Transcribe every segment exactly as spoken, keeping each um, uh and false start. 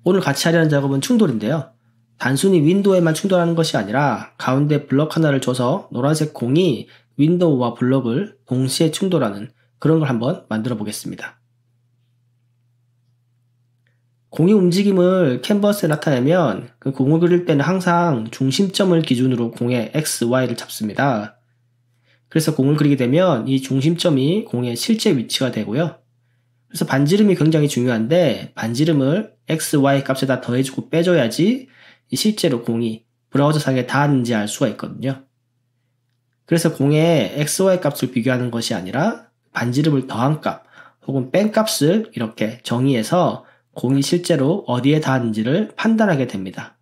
오늘 같이 하려는 작업은 충돌인데요. 단순히 윈도우에만 충돌하는 것이 아니라 가운데 블럭 하나를 줘서 노란색 공이 윈도우와 블럭을 동시에 충돌하는 그런 걸 한번 만들어 보겠습니다. 공의 움직임을 캔버스에 나타내면 그 공을 그릴 때는 항상 중심점을 기준으로 공의 X, Y를 잡습니다. 그래서 공을 그리게 되면 이 중심점이 공의 실제 위치가 되고요. 그래서 반지름이 굉장히 중요한데 반지름을 X, Y 값에다 더해주고 빼줘야지 실제로 공이 브라우저상에 닿았는지 알 수가 있거든요. 그래서 공의 X, Y 값을 비교하는 것이 아니라 반지름을 더한 값 혹은 뺀 값을 이렇게 정의해서 공이 실제로 어디에 닿았는지를 판단하게 됩니다.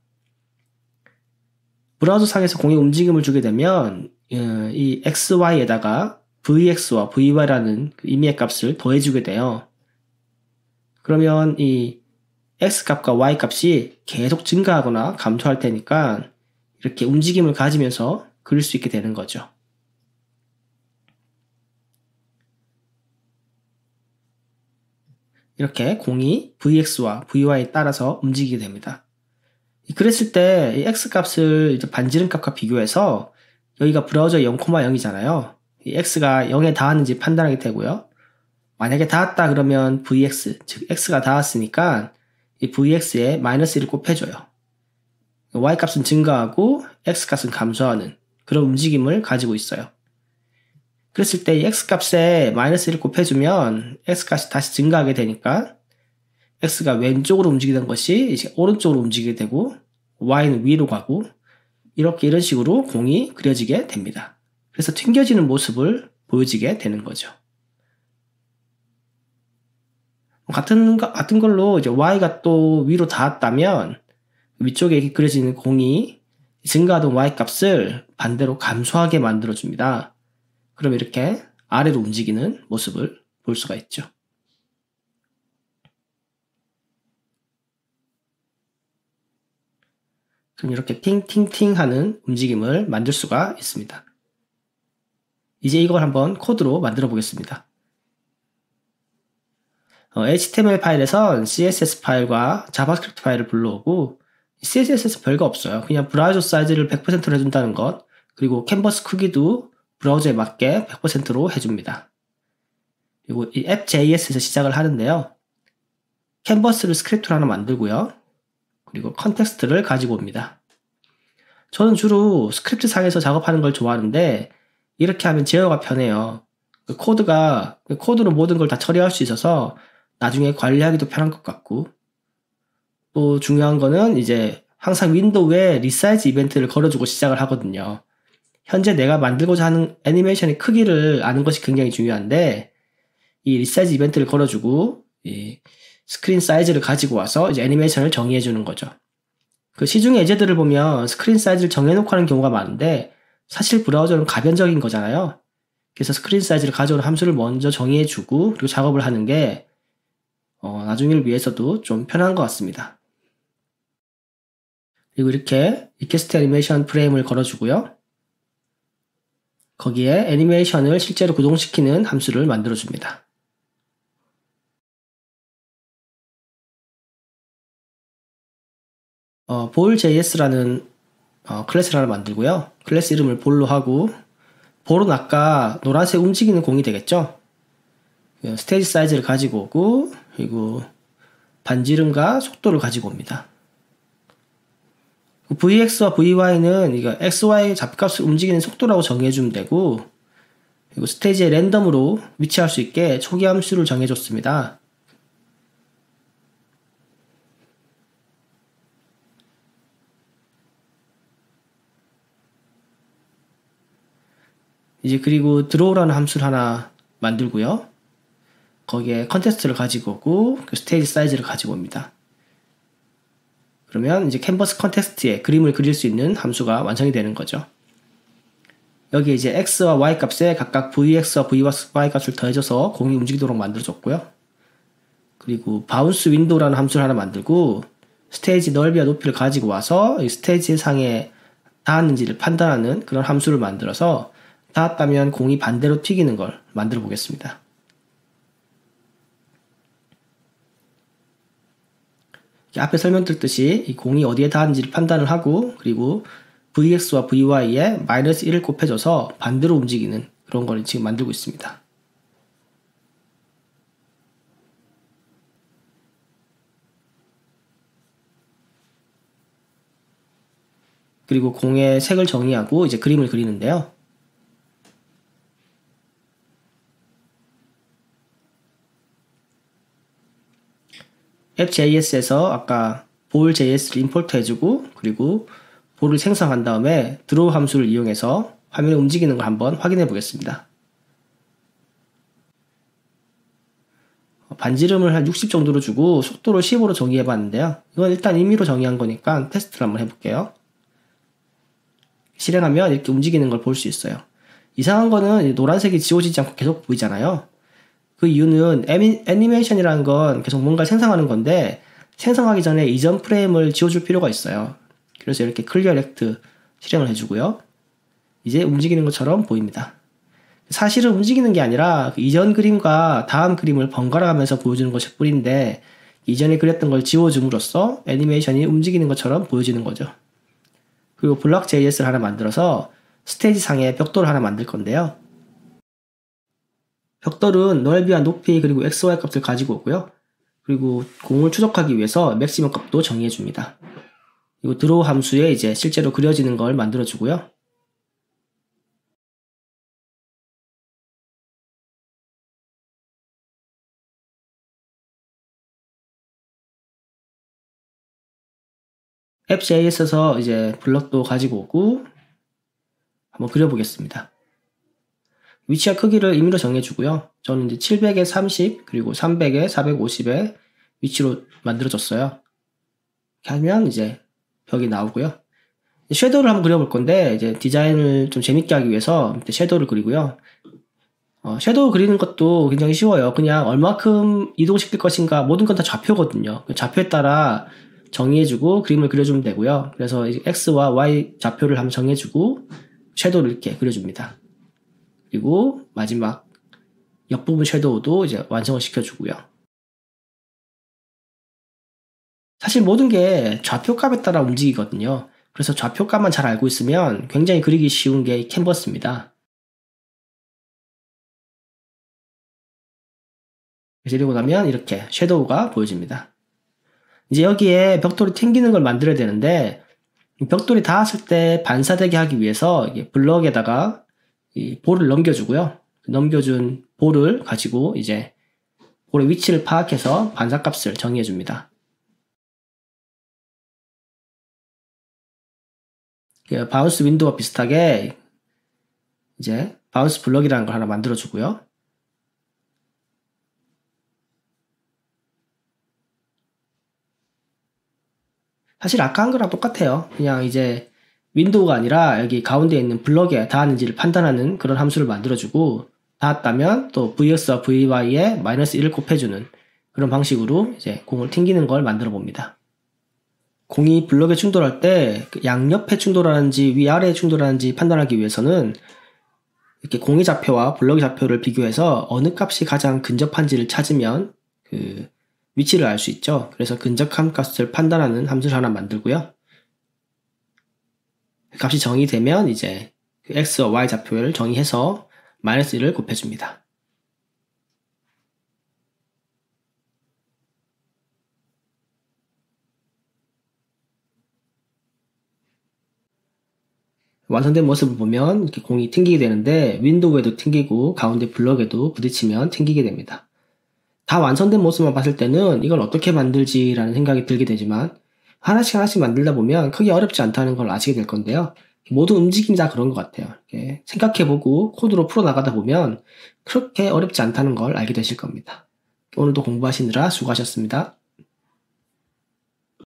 브라우저상에서 공의 움직임을 주게 되면 이 엑스 와이에다가 브이엑스와 브이와이라는 임의의 값을 더해주게 돼요. 그러면 이 X값과 Y값이 계속 증가하거나 감소할 테니까 이렇게 움직임을 가지면서 그릴 수 있게 되는 거죠. 이렇게 공이 브이엑스와 브이와이에 따라서 움직이게 됩니다. 그랬을 때 이 X값을 이제 반지름 값과 비교해서 여기가 브라우저 영, 영이잖아요. 이 X가 영에 닿았는지 판단하게 되고요. 만약에 닿았다 그러면 브이엑스, 즉 X가 닿았으니까 이 브이엑스에 마이너스 일을 곱해줘요. Y값은 증가하고 X값은 감소하는 그런 움직임을 가지고 있어요. 그랬을 때 이 X값에 마이너스 일을 곱해주면 X값이 다시 증가하게 되니까 X가 왼쪽으로 움직이던 것이 이제 오른쪽으로 움직이게 되고 Y는 위로 가고 이렇게 이런 식으로 공이 그려지게 됩니다. 그래서 튕겨지는 모습을 보여지게 되는 거죠. 같은, 같은 걸로 이제 Y가 또 위로 닿았다면 위쪽에 그려지는 공이 증가하던 Y값을 반대로 감소하게 만들어줍니다. 그럼 이렇게 아래로 움직이는 모습을 볼 수가 있죠. 그럼 이렇게 팅팅팅 하는 움직임을 만들 수가 있습니다. 이제 이걸 한번 코드로 만들어 보겠습니다. 어, 에이치티엠엘 파일에선 씨에스에스 파일과 자바스크립트 파일을 불러오고 씨에스에스에서 별거 없어요. 그냥 브라우저 사이즈를 백 퍼센트로 해준다는 것, 그리고 캔버스 크기도 브라우저에 맞게 백 퍼센트로 해줍니다. 그리고 이 앱 제이에스에서 시작을 하는데요. 캔버스를 스크립트로 하나 만들고요. 그리고 컨텍스트를 가지고 옵니다. 저는 주로 스크립트 상에서 작업하는 걸 좋아하는데 이렇게 하면 제어가 편해요. 그 코드가 그 코드로 모든 걸 다 처리할 수 있어서 나중에 관리하기도 편한 것 같고, 또 중요한 거는 이제 항상 윈도우에 리사이즈 이벤트를 걸어주고 시작을 하거든요. 현재 내가 만들고자 하는 애니메이션의 크기를 아는 것이 굉장히 중요한데 이 리사이즈 이벤트를 걸어주고 이 스크린 사이즈를 가지고 와서 이제 애니메이션을 정의해 주는 거죠. 그 시중의 예제들을 보면 스크린 사이즈를 정해놓고 하는 경우가 많은데 사실 브라우저는 가변적인 거잖아요. 그래서 스크린 사이즈를 가져오는 함수를 먼저 정의해 주고 그리고 작업을 하는 게 어, 나중을 위해서도 좀 편한 것 같습니다. 그리고 이렇게 리퀘스트 애니메이션 프레임을 걸어주고요. 거기에 애니메이션을 실제로 구동시키는 함수를 만들어줍니다. 어, 볼.js라는 어, 클래스를 하나 만들고요. 클래스 이름을 볼로 하고, 볼은 아까 노란색 움직이는 공이 되겠죠? 스테이지 사이즈를 가지고 오고, 그리고 반지름과 속도를 가지고 옵니다. 브이엑스와 브이와이는 이거 엑스와이 잡값을 움직이는 속도라고 정해주면 되고, 그리고 스테이지에 랜덤으로 위치할 수 있게 초기 함수를 정해줬습니다. 이제 그리고 드로우라는 함수를 하나 만들고요. 거기에 컨텍스트를 가지고 오고 그 스테이지 사이즈를 가지고 옵니다. 그러면 이제 캔버스 컨텍스트에 그림을 그릴 수 있는 함수가 완성이 되는 거죠. 여기 이제 x와 y 값에 각각 브이엑스와 브이와이 값을 더해줘서 공이 움직이도록 만들어줬고요. 그리고 바운스 윈도우라는 함수를 하나 만들고 스테이지 넓이와 높이를 가지고 와서 이 스테이지 상에 닿았는지를 판단하는 그런 함수를 만들어서 닿았다면 공이 반대로 튀기는 걸 만들어 보겠습니다. 앞에 설명드렸듯이 이 공이 어디에 닿았는지를 판단을 하고, 그리고 브이엑스와 브이와이에 마이너스 일을 곱해줘서 반대로 움직이는 그런 걸 지금 만들고 있습니다. 그리고 공의 색을 정의하고 이제 그림을 그리는데요. 앱 제이에스에서 아까 볼 제이에스를 임포트 해주고, 그리고 볼을 생성한 다음에 드로우 함수를 이용해서 화면을 움직이는 걸 한번 확인해 보겠습니다. 반지름을 한 육십 정도로 주고 속도를 십오로 정의해 봤는데요. 이건 일단 임의로 정의한 거니까 테스트를 한번 해볼게요. 실행하면 이렇게 움직이는 걸 볼 수 있어요. 이상한 거는 노란색이 지워지지 않고 계속 보이잖아요. 그 이유는 애니, 애니메이션이라는 건 계속 뭔가를 생성하는 건데, 생성하기 전에 이전 프레임을 지워줄 필요가 있어요. 그래서 이렇게 클리어 렉트 실행을 해주고요. 이제 움직이는 것처럼 보입니다. 사실은 움직이는 게 아니라 이전 그림과 다음 그림을 번갈아 가면서 보여주는 것일 뿐인데, 이전에 그렸던 걸 지워줌으로써 애니메이션이 움직이는 것처럼 보여지는 거죠. 그리고 블록 제이에스를 하나 만들어서 스테이지 상에 벽돌을 하나 만들 건데요. 벽돌은 넓이와 높이 그리고 엑스 와이 값을 가지고 오고요. 그리고 공을 추적하기 위해서 맥시멈 값도 정의해 줍니다. 그리고 드로우 함수에 이제 실제로 그려지는 걸 만들어 주고요. 앱 제이에스에서 이제 블럭도 가지고 오고 한번 그려보겠습니다. 위치와 크기를 임의로 정해주고요. 저는 이제 칠백에 삼십 그리고 삼백에 사백오십의 위치로 만들어줬어요. 이렇게 하면 이제 벽이 나오고요. 섀도우를 한번 그려볼 건데, 이제 디자인을 좀 재밌게 하기 위해서 섀도우를 그리고요. 어, 섀도우 그리는 것도 굉장히 쉬워요. 그냥 얼마큼 이동시킬 것인가, 모든 건 다 좌표거든요. 좌표에 따라 정의해주고 그림을 그려주면 되고요. 그래서 이제 X와 Y 좌표를 한번 정해주고 섀도우를 이렇게 그려줍니다. 그리고 마지막 옆부분 섀도우도 이제 완성을 시켜주고요. 사실 모든 게 좌표값에 따라 움직이거든요. 그래서 좌표값만 잘 알고 있으면 굉장히 그리기 쉬운 게 캔버스입니다. 그리고 나면 이렇게 섀도우가 보여집니다. 이제 여기에 벽돌이 튕기는 걸 만들어야 되는데, 벽돌이 닿았을 때 반사되게 하기 위해서 블럭에다가 이 볼을 넘겨주고요. 넘겨준 볼을 가지고 이제 볼의 위치를 파악해서 반사값을 정의해줍니다. 바운스 윈도우와 비슷하게 이제 바운스 블럭이라는 걸 하나 만들어주고요. 사실 아까 한 거랑 똑같아요. 그냥 이제 윈도우가 아니라 여기 가운데 있는 블럭에 닿았는지를 판단하는 그런 함수를 만들어주고, 닿았다면 또 브이엑스와 브이와이에 마이너스 일을 곱해주는 그런 방식으로 이제 공을 튕기는 걸 만들어 봅니다. 공이 블럭에 충돌할 때 양옆에 충돌하는지 위아래에 충돌하는지 판단하기 위해서는 이렇게 공의 좌표와 블럭의 좌표를 비교해서 어느 값이 가장 근접한지를 찾으면 그 위치를 알 수 있죠. 그래서 근접한 값을 판단하는 함수를 하나 만들고요. 값이 정의되면 이제 그 X와 Y 좌표를 정의해서 마이너스 일을 곱해줍니다. 완성된 모습을 보면 이렇게 공이 튕기게 되는데, 윈도우에도 튕기고 가운데 블럭에도 부딪히면 튕기게 됩니다. 다 완성된 모습만 봤을 때는 이걸 어떻게 만들지라는 생각이 들게 되지만, 하나씩 하나씩 만들다 보면 크게 어렵지 않다는 걸 아시게 될 건데요. 모든 움직임이 다 그런 것 같아요. 생각해보고 코드로 풀어나가다 보면 그렇게 어렵지 않다는 걸 알게 되실 겁니다. 오늘도 공부하시느라 수고하셨습니다.